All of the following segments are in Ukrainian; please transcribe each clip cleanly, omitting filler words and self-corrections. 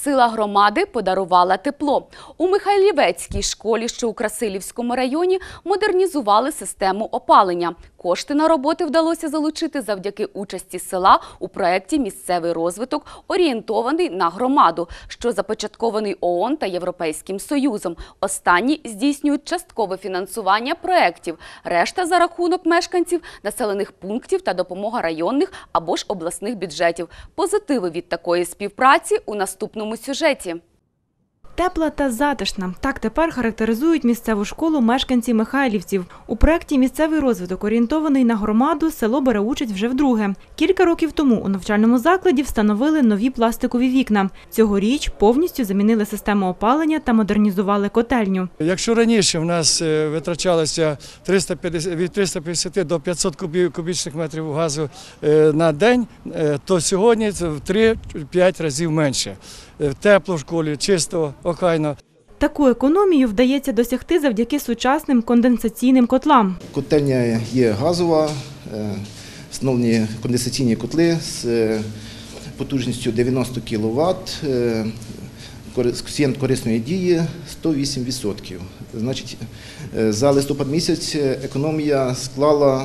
Сила громади подарувала тепло. У Михайлівецькій школі, що у Красилівському районі, модернізували систему опалення. Кошти на роботи вдалося залучити завдяки участі села у проєкті «Місцевий розвиток, орієнтований на громаду», що започаткований ООН та Європейським Союзом. Останні здійснюють часткове фінансування проєктів, решта за рахунок мешканців, населених пунктів та допомога районних або ж обласних бюджетів. Позитиви від такої співпраці у наступному сюжеті. Тепла та затишна – так тепер характеризують місцеву школу мешканці Михайлівців. У проєкті «Місцевий розвиток, орієнтований на громаду» село бере участь вже вдруге. Кілька років тому у навчальному закладі встановили нові пластикові вікна. Цьогоріч повністю замінили систему опалення та модернізували котельню. Якщо раніше в нас витрачалося від 350 до 500 кубічних метрів газу на день, то сьогодні це в 3-5 разів менше. Тепло в школі, чисто, охайно. Таку економію вдається досягти завдяки сучасним конденсаційним котлам. Котельня є газова, встановлені конденсаційні котли з потужністю 90 кВт, коефіцієнт корисної дії 108%. Значить, за листопад місяць економія склала,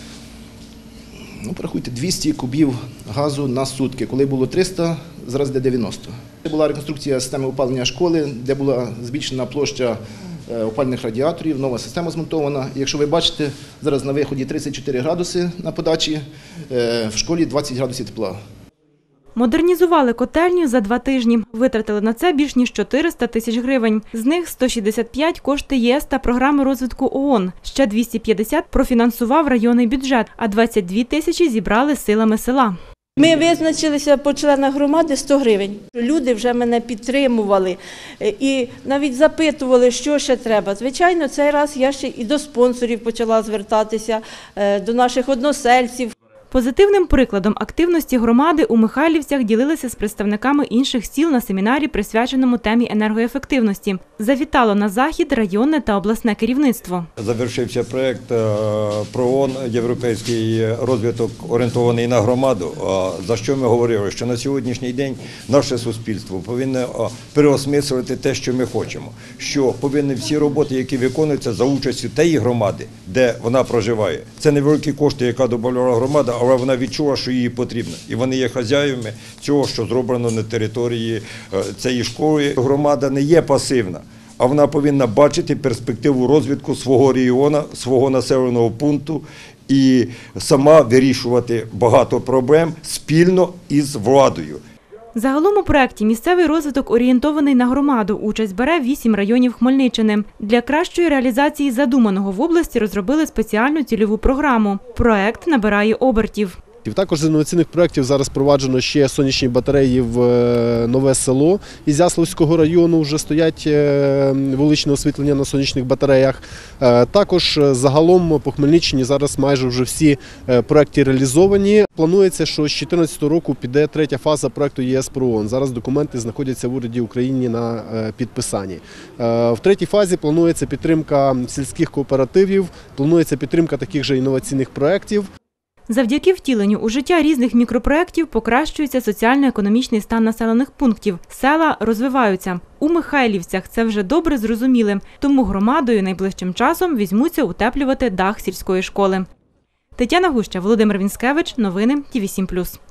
порахуйте, 200 кубів газу на сутки. Коли було 300, зараз йде 90. Це була реконструкція системи опалення школи, де була збільшена площа опалювальних радіаторів, нова система змонтована. Якщо ви бачите, зараз на виході 34 градуси на подачі, в школі 20 градусів тепла. Модернізували котельню за 2 тижні. Витратили на це більш ніж 400 тисяч гривень. З них 165 – кошти ЄС та програми розвитку ООН. Ще 250 профінансував районний бюджет, а 22 тисячі зібрали силами села. Ми визначилися по членах громади 100 гривень. Люди вже мене підтримували і навіть запитували, що ще треба. Звичайно, цей раз я ще і до спонсорів почала звертатися, до наших односельців. Позитивним прикладом активності громади у Михайлівцях ділилися з представниками інших сіл на семінарі, присвяченому темі енергоефективності. Завітало на захід районне та обласне керівництво. Завершився проєкт про ООН «Європейський розвиток, орієнтований на громаду», за що ми говорили, що на сьогоднішній день наше суспільство повинно переосмислити те, що ми хочемо, що повинні всі роботи, які виконуються за участю тієї громади, де вона проживає. Це невеликі кошти, яка додавала громада, але вона відчула, що їй потрібно. І вони є хазяївами цього, що зроблено на території цієї школи. Громада не є пасивна, а вона повинна бачити перспективу розвитку свого регіону, свого населеного пункту і сама вирішувати багато проблем спільно із владою. Загалом у проєкті «Місцевий розвиток, орієнтований на громаду» участь бере 8 районів Хмельниччини. Для кращої реалізації задуманого в області розробили спеціальну цільову програму. Проєкт набирає обертів. Також з інноваційних проєктів зараз впроваджено ще сонячні батареї в Нове Село. Ізяславського району вже стоять вуличне освітлення на сонячних батареях. Також загалом по Хмельниччині зараз майже вже всі проєкти реалізовані. Планується, що з 2014 року піде 3-я фаза проєкту ЄС про ООН. Зараз документи знаходяться в уряді України на підписанні. В 3-й фазі планується підтримка сільських кооперативів, планується підтримка таких же інноваційних проєктів. Завдяки втіленню у життя різних мікропроєктів покращується соціально-економічний стан населених пунктів. Села розвиваються. У Михайлівцях це вже добре зрозуміли, тому громадою найближчим часом візьмуться утеплювати дах сільської школи. Тетяна Гуща, Володимир Вінськевич. Новини ТІВІ 7+.